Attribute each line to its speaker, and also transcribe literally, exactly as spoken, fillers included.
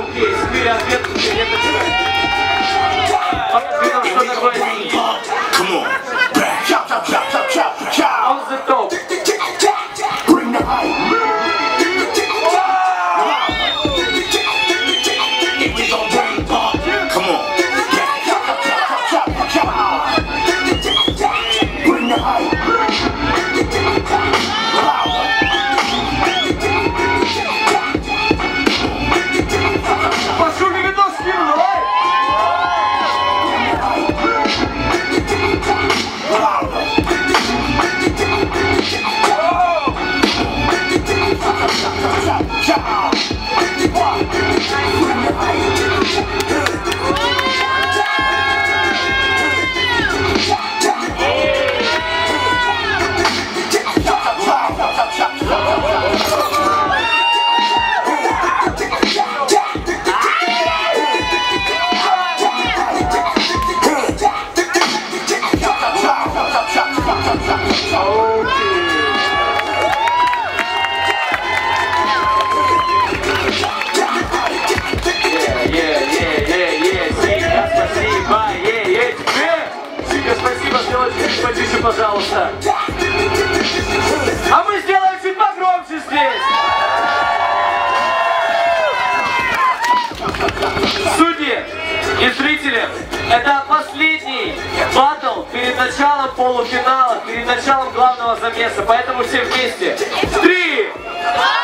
Speaker 1: окей, сквери ответ, нет ответа. Покажи нам, что такое синий. On the top.
Speaker 2: Bring the hype. We gon' bring pop. Come on. Bring the hype.
Speaker 1: Пошли видос скину, давай! Потише, пожалуйста. А мы сделаем чуть погромче здесь. Судьи и зрители, это последний баттл перед началом полуфинала, перед началом главного замеса. Поэтому все вместе. Три!